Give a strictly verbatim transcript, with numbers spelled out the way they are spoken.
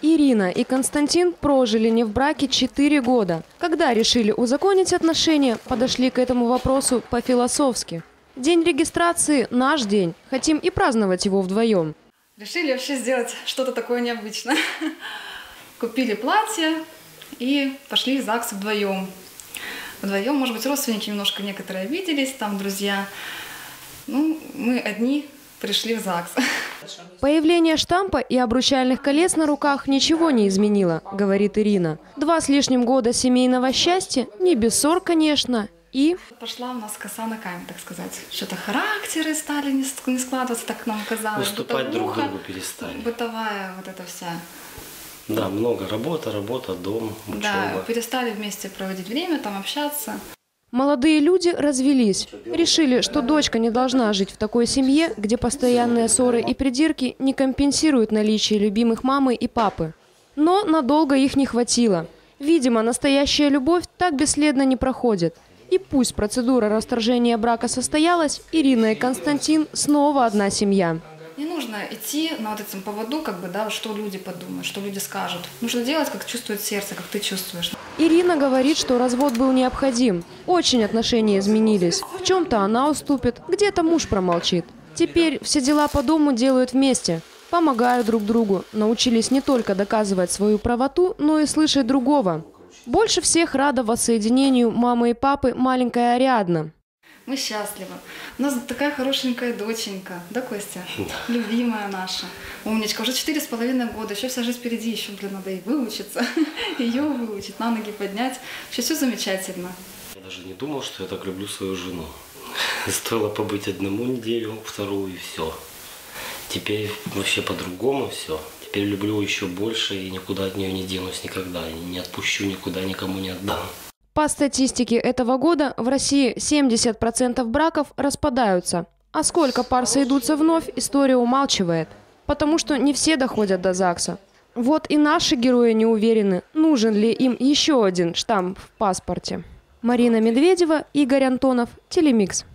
Ирина и Константин прожили не в браке четыре года. Когда решили узаконить отношения, подошли к этому вопросу по-философски. День регистрации – наш день. Хотим и праздновать его вдвоем. Решили вообще сделать что-то такое необычное. Купили платье и пошли в ЗАГС вдвоем. Вдвоем, может быть, родственники немножко некоторые обиделись, там друзья. Ну, мы одни пришли в ЗАГС. Появление штампа и обручальных колец на руках ничего не изменило, говорит Ирина. Два с лишним года семейного счастья, не без ссор, конечно, и... Пошла у нас коса на камень, так сказать. Что-то характеры стали не складываться, так нам казалось. Уступать друг другу перестали. Бытовая вот эта вся. Да, много работа, работа, дом, учеба. Да, перестали вместе проводить время, там общаться. Молодые люди развелись. Решили, что дочка не должна жить в такой семье, где постоянные ссоры и придирки не компенсируют наличие любимых мамы и папы. Но надолго их не хватило. Видимо, настоящая любовь так бесследно не проходит. И пусть процедура расторжения брака состоялась, Ирина и Константин снова одна семья. Не нужно идти на вот этом поводу, как бы, да, что люди подумают, что люди скажут. Нужно делать, как чувствует сердце, как ты чувствуешь. Ирина говорит, что развод был необходим. Очень отношения изменились. В чем-то она уступит, где-то муж промолчит. Теперь все дела по дому делают вместе. Помогают друг другу. Научились не только доказывать свою правоту, но и слышать другого. Больше всех рада воссоединению мамы и папы маленькая Ариадна. Мы счастливы. У нас такая хорошенькая доченька, да, Костя? Да. Любимая наша. Умничка. Уже четыре с половиной года. Еще вся жизнь впереди. Еще, блин, надо и выучиться. Ее выучить, на ноги поднять. Вообще все замечательно. Я даже не думал, что я так люблю свою жену. Стоило побыть одному неделю, вторую и все. Теперь вообще по-другому все. Теперь люблю еще больше и никуда от нее не денусь никогда. И не отпущу никуда, никому не отдам. По статистике этого года в России семьдесят процентов браков распадаются. А сколько пар сойдутся вновь, история умалчивает. Потому что не все доходят до ЗАГСа. Вот и наши герои не уверены, нужен ли им еще один штамп в паспорте. Марина Медведева, Игорь Антонов, Телемикс.